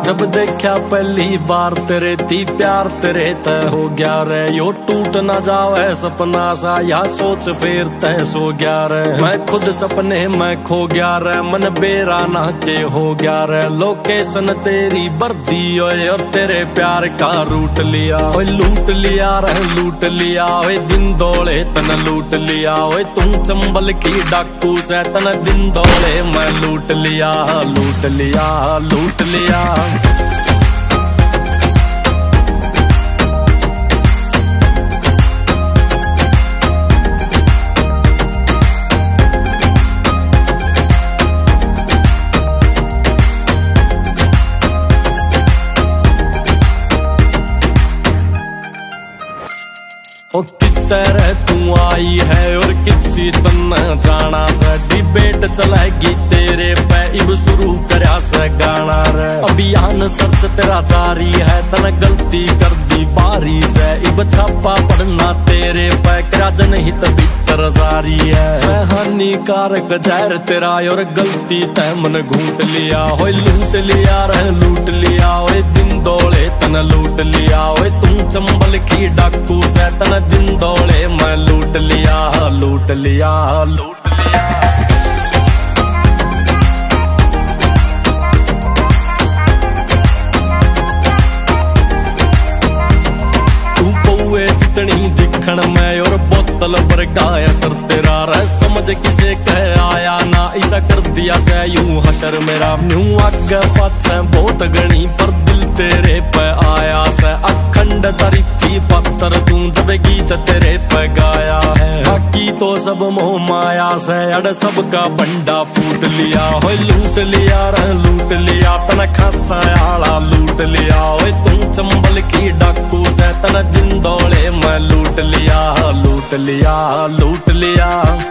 जब देखा पहली बार तेरे ती प्यार तेरे तय हो गया रे। यो टूट ना जावे सपना सा या सोच फिर तय सो गया रे। मैं खुद सपने में खो गया रे, मन बेरा ना के हो गया रे। लोकेशन तेरी बर्दी ओए और तेरे प्यार का रूट लिया। ओए लूट लिया रे लूट लिया, ओए दिन दौड़े तन लूट लिया। ओए तुम चंबल की डाकू से तन दिन दौड़े मैं लूट लिया लूट लिया लूट लिया। तेरे तू आई है और किसी तन जाना से डिबेट चलेगी तेरे पे इब शुरू करया से गाना रे। अभियान सर्च तेरा जारी है तन गलती कर दी बारी से इब छापा पड़ना तेरे पे करा जनहित भीतर जारी है। हानिकारक जहर तेरा और गलती तय मन घूट लिया। हो लूट लिया रे लूट लिया, ओए दिन दौड़े तन लूट लिया। ओए तुम चंबल की डाकू से तन दिन दौड़े मैं लूट लिया लूट लिया लूट लिया। तू पौए जितनी दिखण में और बोतल पर गाय सर तेरा रह समझ किसे कह आया ना ऐसा कर दिया से यूं हशर मेरा। यूं आगे पाछे बहुत गणी पर दिल तेरे पे आया से अखंड तारीफ की पत्थर तू जब गीत तेरे पे गाया है। बाकी तो सब मोह माया से अड़ सबका बंडा फूट लिया। हो लूट लिया रे लूट लिया तन खासा आला लूट लिया। ओए तुम चंबल की डाकू से तन दिन दौड़े मैं लूट लिया लूट लिया लूट लिया।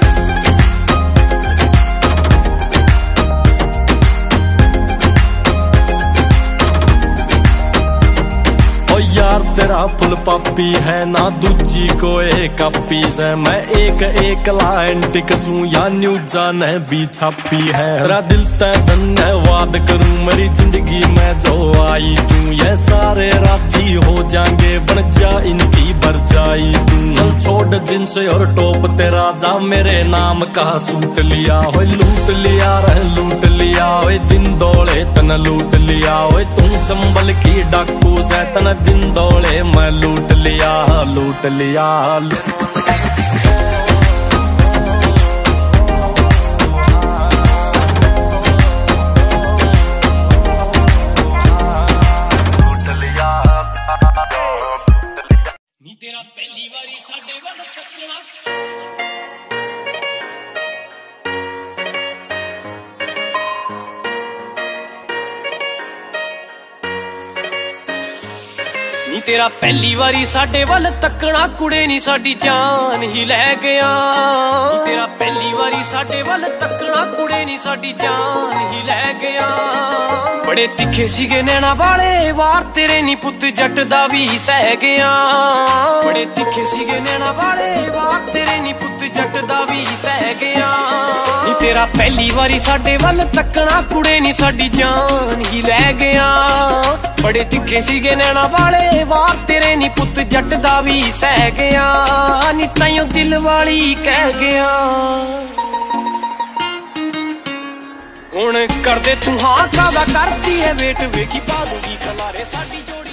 ओ यार तेरा फुल पापी है ना दूजी को एक पीस है। मैं एक लाइन टिकसूं या न्यूज़ ने भी छापी है। तेरा दिल तय धन्यवाद करूं मेरी जिंदगी में जो आई तू। ये सारे राजी हो जाएंगे बन जा इनकी भरजाई तू। चल छोड़ जींस और टॉप तेरा जा मेरे नाम का सूट लिया। हो लूट लिया रे लूट लिया, ओए दिन दौड़े तन लूट लिया। ओए तुम चंबल की डाकू से तन दिन दौड़े मैं लूट लिया लूट लिया। नी तेरा पहली बारी साडे वल तकना नी तेरा पहली बारी साडे वल तकना कुड़े नी साडी जान ही लै गया। तेरा पहली बारी साडे वल तकना कुड़े नी साडी जान ही लै गया। बड़े तिखे सीगे नैना वाले वार तेरे नी पुत जट दा भी सह गया। बड़े तिखे सीगे नैना वाले वार तेरे नी पुत जट दा भी सह गया। नी तेरा पहली बारी साडे वल तकना कुड़े नी साडी जान ही लै गया। बड़े तिखे सीगे नैना वाले वार तेरे नी पुत जट दा भी सह गया। नी ताइयों दिल वाली कह गया हुण कर दे तू हाँ कादा करती है वेट वेखी पा दूंगी कलारे साडी जोड़ी।